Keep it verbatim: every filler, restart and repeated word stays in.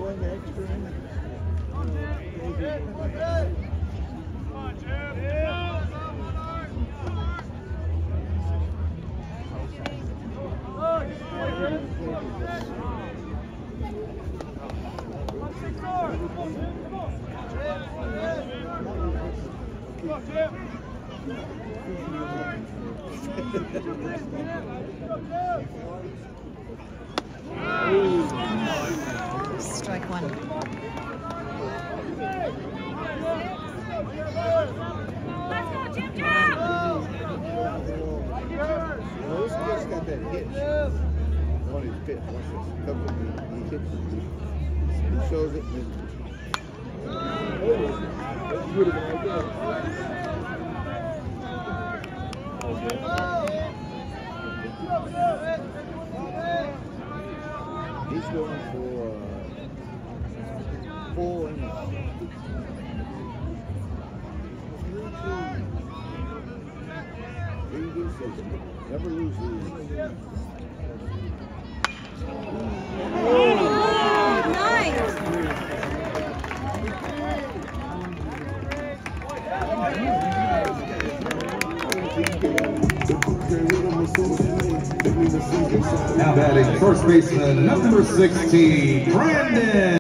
Strike one. Those kids got that hitch on his pitch. Watch this. Comes with me. He hits it. He shows it. And that's good right there. He's going for uh, four innings. Never lose these. Oh, nice! Now batting first baseman number sixteen, Brandon.